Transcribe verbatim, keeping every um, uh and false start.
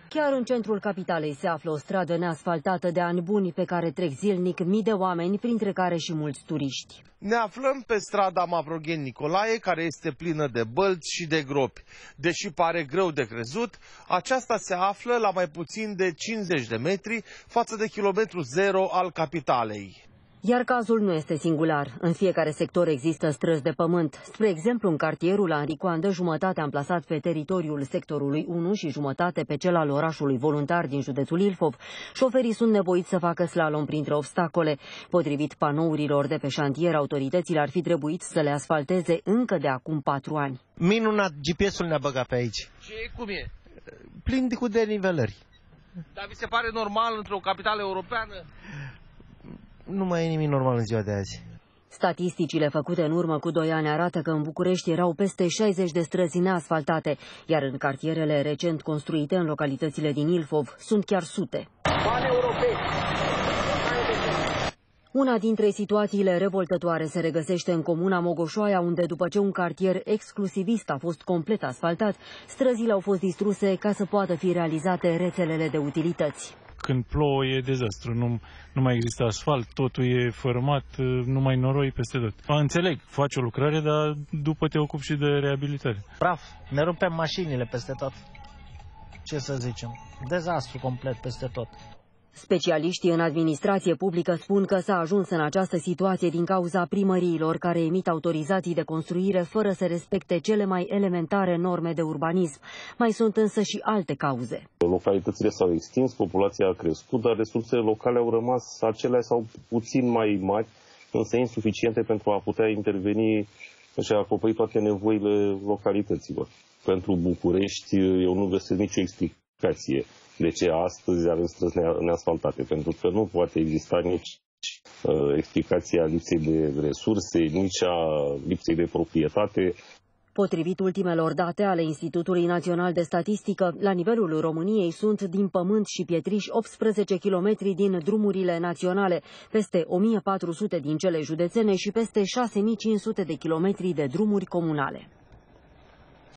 Chiar în centrul capitalei se află o stradă neasfaltată de ani buni pe care trec zilnic mii de oameni, printre care și mulți turiști. Ne aflăm pe strada Mavrogheni Nicolae, care este plină de bălți și de gropi. Deși pare greu de crezut, aceasta se află la mai puțin de cincizeci de metri față de kilometru zero al capitalei. Iar cazul nu este singular. În fiecare sector există străzi de pământ. Spre exemplu, în cartierul Anricoandă, jumătate amplasat pe teritoriul sectorului unu și jumătate pe cel al orașului Voluntar din județul Ilfov, șoferii sunt nevoiți să facă slalom printre obstacole. Potrivit panourilor de pe șantier, autoritățile ar fi trebuit să le asfalteze încă de acum patru ani. Minunat, G P S-ul ne-a băgat pe aici. Și cum e? Plin de cu denivelări. Dar vi se pare normal într-o capitală europeană? Nu mai e nimic normal în ziua de azi. Statisticile făcute în urmă cu doi ani arată că în București erau peste șaizeci de străzi neasfaltate, iar în cartierele recent construite în localitățile din Ilfov sunt chiar sute. Una dintre situațiile revoltătoare se regăsește în comuna Mogoșoaia, unde după ce un cartier exclusivist a fost complet asfaltat, străzile au fost distruse ca să poată fi realizate rețelele de utilități. Când plouă e dezastru, nu, nu mai există asfalt, totul e fărâmat, nu mai noroi peste tot. Înțeleg, faci o lucrare, dar după te ocupi și de reabilitare. Praf, ne rupem mașinile peste tot. Ce să zicem, dezastru complet peste tot. Specialiștii în administrație publică spun că s-a ajuns în această situație din cauza primăriilor care emit autorizații de construire fără să respecte cele mai elementare norme de urbanism. Mai sunt însă și alte cauze. Localitățile s-au extins, populația a crescut, dar resursele locale au rămas acelea sau puțin mai mari, însă insuficiente pentru a putea interveni și a acoperi toate nevoile localităților. Pentru București eu nu găsesc nicio explicație de ce astăzi avem străzi neasfaltate, pentru că nu poate exista nici uh, explicația lipsei de resurse, nici a lipsei de proprietate. Potrivit ultimelor date ale Institutului Național de Statistică, la nivelul României sunt din pământ și pietriș optsprezece kilometri din drumurile naționale, peste o mie patru sute din cele județene și peste șase mii cinci sute de kilometri de drumuri comunale.